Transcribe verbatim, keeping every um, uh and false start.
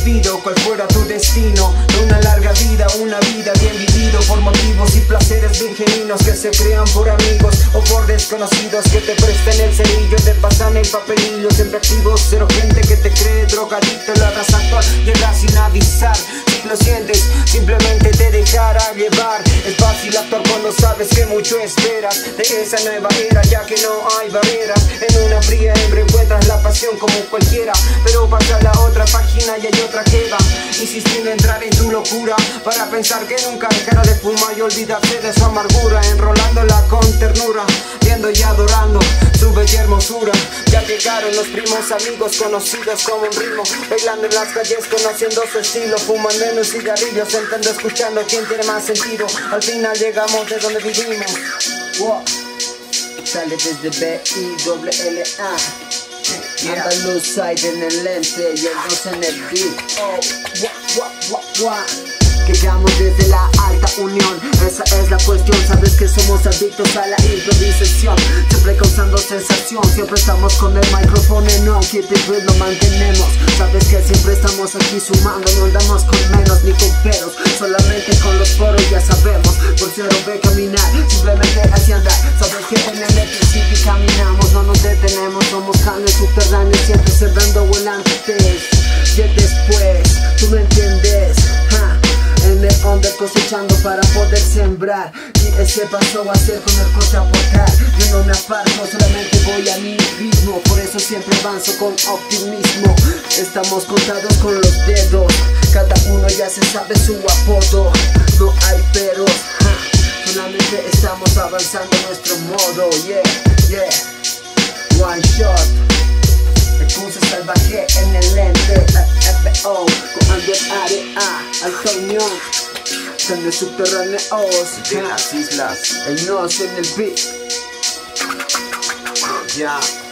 pido cuál fuera tu destino, de una larga vida, una vida bien vivido, por motivos y placeres bien genuinos que se crean por amigos o por desconocidos que te prestan el cerillo, te pasan el papelillo, siempre activos, cero gente que te cree drogadicto, lo hagas actuar, llegas sin avisar. Si lo sientes, simplemente te dejará llevar. Es fácil actuar cuando sabes que mucho esperas de esa nueva era, ya que no hay barreras. En una fría hembra encuentras la pasión como cualquiera, pero pasa a la otra página y hay otra jeva insistiendo en entrar en tu locura, para pensar que nunca dejará de fumar y olvidarse de su amargura, enrolándola con ternura, viendo y adorando su bella hermosura. Ya llegaron los primos, amigos, conocidos como un ritmo, bailando en las calles, conociendo su estilo, fumando en un cigarrillo, sentando, escuchando quién tiene más sentido. Al final llegamos de donde vivimos. Wow. Sale desde B I W L A, yeah. Andaluz side en el lente y el dos en el beat. Oh, wow, wow, wow, wow. Llegamos desde la alta unión, esa es la cuestión. Sabes que somos adictos a la improvisación, siempre causando sensación. Siempre estamos con el micrófono en on, keep it real, lo mantenemos. Sabes que siempre estamos aquí sumando, no andamos con menos ni con peros, solamente con los foros ya sabemos. Por cero ve caminar, simplemente hacia andar. Sabes que en el principio caminamos, no nos detenemos. Somos carne subterránea, siempre cerrando volantes. Y el después, tú me entiendes, ja. En el under cosechando para poder sembrar, y ese paso va a ser con el coche aportar. Yo no me aparto, solamente voy a mi ritmo, por eso siempre avanzo con optimismo. Estamos contados con los dedos, cada uno ya se sabe su apodo. No hay peros, ja. Solamente estamos avanzando a nuestro modo. Yeah, yeah, one shot. Me puse salvaje en el lente, F O, con Android A, Alta Unión, Carne subterráneos de las islas, el nos en el beat. Ya.